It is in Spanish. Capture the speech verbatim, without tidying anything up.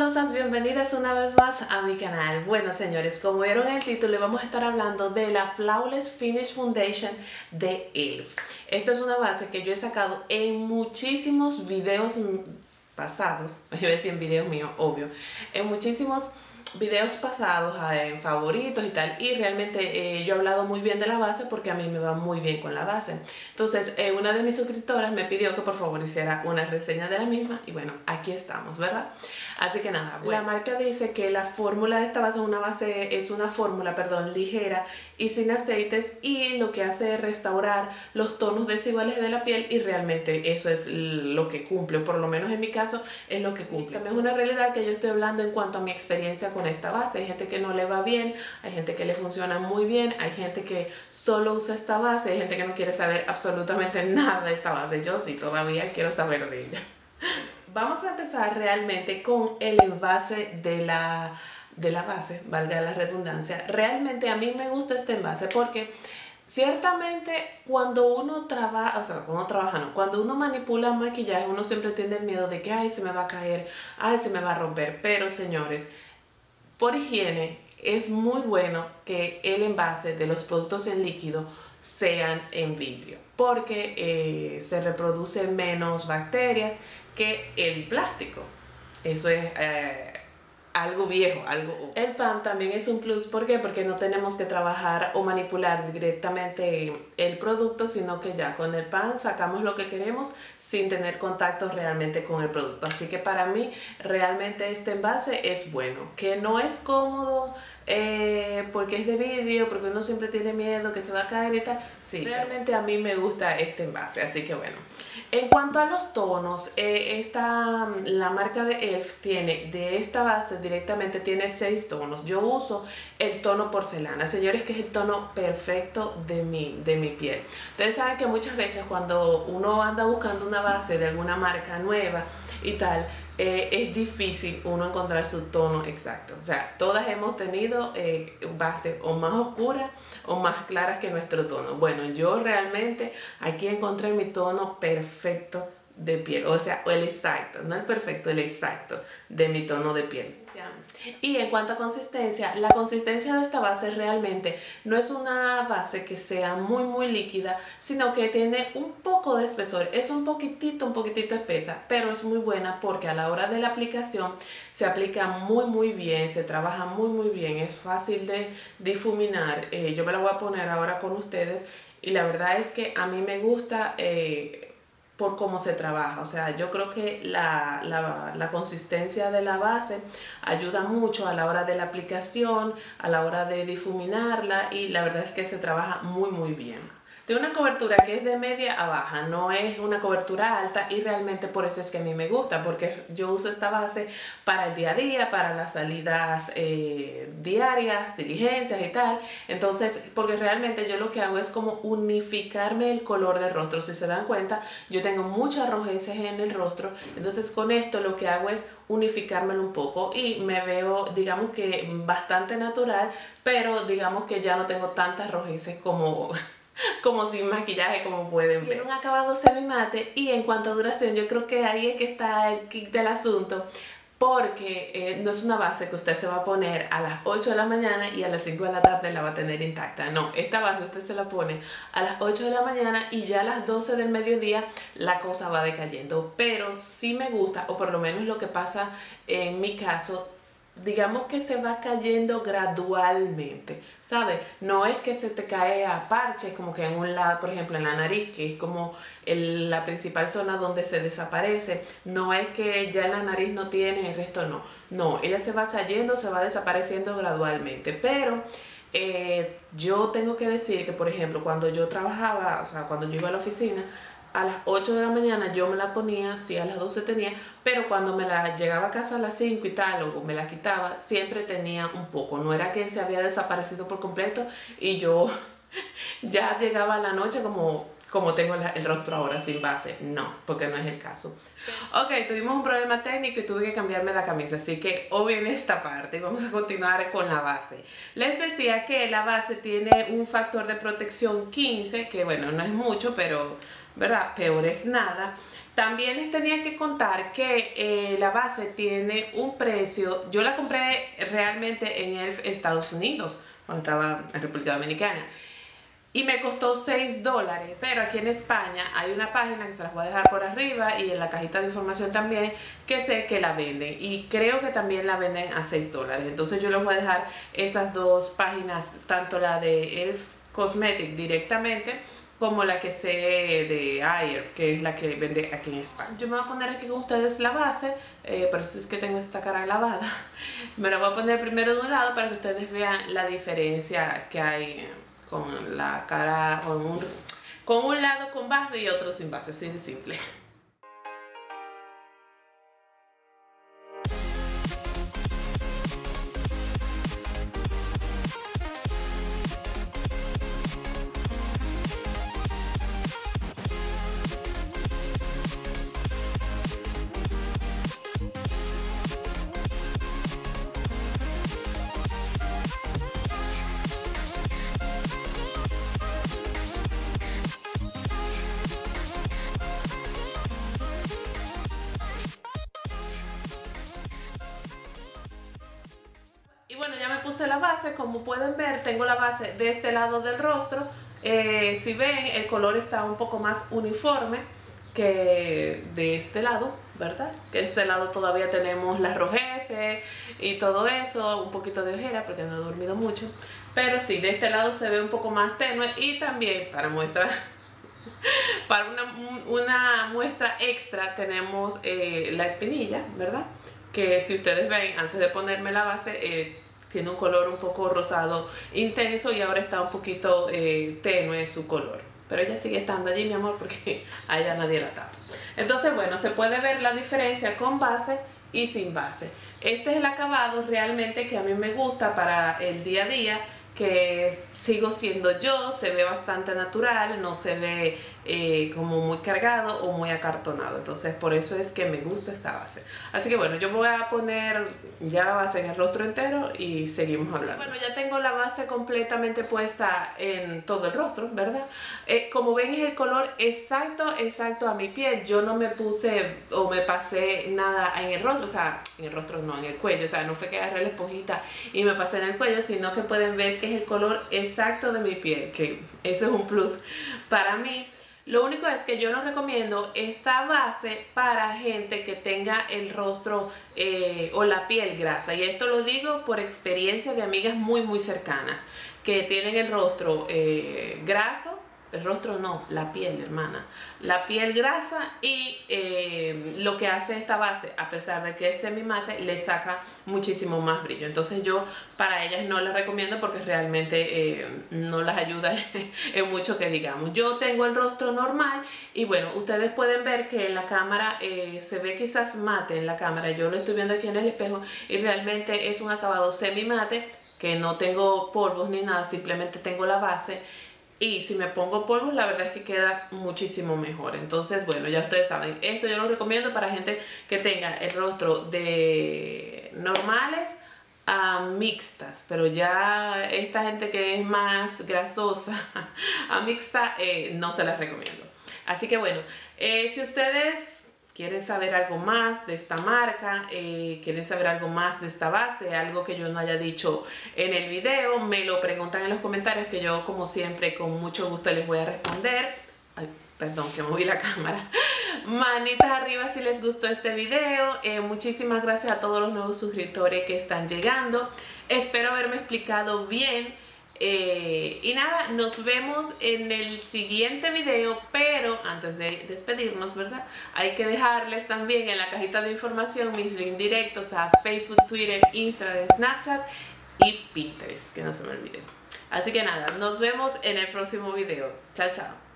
hermosas, bienvenidas una vez más a mi canal. Bueno señores, como vieron en el título, vamos a estar hablando de la Flawless Finish Foundation de E L F. Esta es una base que yo he sacado en muchísimos videos pasados, voy a decir en videos míos, obvio, en muchísimos videos pasados, en favoritos y tal, y realmente eh, yo he hablado muy bien de la base porque a mí me va muy bien con la base. Entonces eh, una de mis suscriptoras me pidió que por favor hiciera una reseña de la misma y bueno, aquí estamos, ¿verdad? Así que nada, bueno. La marca dice que la fórmula de esta base es una base, es una fórmula, perdón, ligera y sin aceites, y lo que hace es restaurar los tonos desiguales de la piel, y realmente eso es lo que cumple, o por lo menos en mi caso es lo que cumple. También es una realidad que yo estoy hablando en cuanto a mi experiencia con esta base. Hay gente que no le va bien, hay gente que le funciona muy bien, hay gente que solo usa esta base, hay gente que no quiere saber absolutamente nada de esta base. Yo sí todavía quiero saber de ella. Vamos a empezar realmente con el envase de la de la base, valga la redundancia. Realmente a mí me gusta este envase porque ciertamente cuando uno trabaja, o sea, cuando uno trabaja no, cuando uno manipula maquillaje, uno siempre tiene el miedo de que ay, se me va a caer, ay, se me va a romper. Pero señores, por higiene es muy bueno que el envase de los productos en líquido sean en vidrio, porque eh, se reproducen menos bacterias que el plástico. Eso es eh, algo viejo, algo... El P A M también es un plus. ¿Por qué? Porque no tenemos que trabajar o manipular directamente el producto, sino que ya con el P A M sacamos lo que queremos sin tener contacto realmente con el producto. Así que para mí realmente este envase es bueno. Que no es cómodo eh, porque es de vidrio, porque uno siempre tiene miedo que se va a caer y tal. Sí, realmente a mí me gusta este envase, así que bueno. En cuanto a los tonos, eh, esta, la marca de E L F tiene de esta base directamente tiene seis tonos. Yo uso el tono porcelana, señores, que es el tono perfecto de mi, de mi piel. Ustedes saben que muchas veces cuando uno anda buscando una base de alguna marca nueva y tal, eh, es difícil uno encontrar su tono exacto. O sea, todas hemos tenido eh, bases o más oscuras o más claras que nuestro tono. Bueno, yo realmente aquí encontré mi tono perfecto de piel, o sea, el exacto, no el perfecto, el exacto de mi tono de piel. Y en cuanto a consistencia, la consistencia de esta base realmente no es una base que sea muy muy líquida, sino que tiene un poco de espesor, es un poquitito, un poquitito espesa, pero es muy buena porque a la hora de la aplicación se aplica muy muy bien, se trabaja muy muy bien, es fácil de difuminar. Eh, yo me la voy a poner ahora con ustedes y la verdad es que a mí me gusta eh, por cómo se trabaja. O sea, yo creo que la, la, la consistencia de la base ayuda mucho a la hora de la aplicación, a la hora de difuminarla, y la verdad es que se trabaja muy muy bien. De una cobertura que es de media a baja, no es una cobertura alta, y realmente por eso es que a mí me gusta, porque yo uso esta base para el día a día, para las salidas eh, diarias, diligencias y tal. Entonces, porque realmente yo lo que hago es como unificarme el color del rostro. Si se dan cuenta, yo tengo muchas rojeces en el rostro, entonces con esto lo que hago es unificármelo un poco y me veo, digamos que bastante natural, pero digamos que ya no tengo tantas rojeces como... como sin maquillaje, como pueden ver. Tiene un acabado semi mate, y en cuanto a duración yo creo que ahí es que está el kick del asunto, porque eh, no es una base que usted se va a poner a las ocho de la mañana y a las cinco de la tarde la va a tener intacta. No, esta base usted se la pone a las ocho de la mañana y ya a las doce del mediodía la cosa va decayendo. Pero sí me gusta, o por lo menos lo que pasa en mi caso, digamos que se va cayendo gradualmente, ¿sabes? No es que se te cae a parches, como que en un lado, por ejemplo en la nariz, que es como el, la principal zona donde se desaparece. No es que ya la nariz no tiene, el resto no. No, ella se va cayendo, se va desapareciendo gradualmente. Pero eh, yo tengo que decir que, por ejemplo, cuando yo trabajaba, o sea, cuando yo iba a la oficina, a las ocho de la mañana yo me la ponía, sí, a las doce tenía, pero cuando me la llegaba a casa a las cinco y tal, o me la quitaba, siempre tenía un poco. No era que se había desaparecido por completo y yo ya llegaba a la noche como como tengo la, el rostro ahora sin base. No, porque no es el caso. Ok, tuvimos un problema técnico y tuve que cambiarme la camisa, así que obvien esta parte. Vamos a continuar con la base. Les decía que la base tiene un factor de protección quince, que bueno, no es mucho, pero ¿verdad? Peor es nada. También les tenía que contar que eh, la base tiene un precio. Yo la compré realmente en Elf Estados Unidos, cuando estaba en República Dominicana. Y me costó seis dólares, pero aquí en España hay una página que se las voy a dejar por arriba y en la cajita de información también, que sé que la venden y creo que también la venden a seis dólares. Entonces yo les voy a dejar esas dos páginas, tanto la de Elf Cosmetic directamente como la que sé de Ayer, que es la que vende aquí en España. Yo me voy a poner aquí con ustedes la base, eh, por eso es que tengo esta cara lavada. Me la voy a poner primero de un lado para que ustedes vean la diferencia que hay con la cara, con un, con un lado con base y otro sin base, así de simple. Y bueno, ya me puse la base, como pueden ver tengo la base de este lado del rostro. Eh, si ven, el color está un poco más uniforme que de este lado, ¿verdad? Que de este lado todavía tenemos las rojeces y todo eso, un poquito de ojera porque no he dormido mucho. Pero sí, de este lado se ve un poco más tenue y también para muestra... Para una, una muestra extra tenemos eh, la espinilla, ¿verdad? Que si ustedes ven, antes de ponerme la base, eh, tiene un color un poco rosado intenso y ahora está un poquito eh, tenue su color. Pero ella sigue estando allí, mi amor, porque a ella nadie la tapa. Entonces, bueno, se puede ver la diferencia con base y sin base. Este es el acabado realmente que a mí me gusta para el día a día, que sigo siendo yo, se ve bastante natural, no se ve eh, como muy cargado o muy acartonado. Entonces por eso es que me gusta esta base. Así que bueno, yo voy a poner ya la base en el rostro entero y seguimos hablando. Bueno, ya tengo la base completamente puesta en todo el rostro, ¿verdad? Eh, como ven es el color exacto, exacto a mi piel. Yo no me puse o me pasé nada en el rostro, o sea, en el rostro no, en el cuello. O sea, no fue que agarré la esponjita y me pasé en el cuello, sino que pueden ver que es el color exacto de mi piel, que eso es un plus para mí. Lo único es que yo no recomiendo esta base para gente que tenga el rostro eh, o la piel grasa, y esto lo digo por experiencia de amigas muy muy cercanas que tienen el rostro eh, graso. El rostro no, la piel, hermana. La piel grasa y eh, lo que hace esta base, a pesar de que es semi mate, le saca muchísimo más brillo. Entonces yo para ellas no las recomiendo porque realmente eh, no las ayuda en mucho que digamos. Yo tengo el rostro normal y bueno, ustedes pueden ver que en la cámara eh, se ve quizás mate en la cámara. Yo lo estoy viendo aquí en el espejo y realmente es un acabado semi mate, que no tengo polvos ni nada, simplemente tengo la base. Y si me pongo polvos, la verdad es que queda muchísimo mejor. Entonces, bueno, ya ustedes saben, esto yo lo recomiendo para gente que tenga el rostro de normales a mixtas. Pero ya esta gente que es más grasosa a mixta, eh, no se las recomiendo. Así que bueno, eh, si ustedes quieren saber algo más de esta marca, eh, quieren saber algo más de esta base, algo que yo no haya dicho en el video, me lo preguntan en los comentarios, que yo como siempre con mucho gusto les voy a responder. Ay, perdón que moví la cámara. Manitas arriba si les gustó este video. Eh, muchísimas gracias a todos los nuevos suscriptores que están llegando. Espero haberme explicado bien. Eh, y nada, nos vemos en el siguiente video, pero antes de despedirnos, ¿verdad? Hay que dejarles también en la cajita de información mis links directos a Facebook, Twitter, Instagram, Snapchat y Pinterest, que no se me olviden. Así que nada, nos vemos en el próximo video. Chao, chao.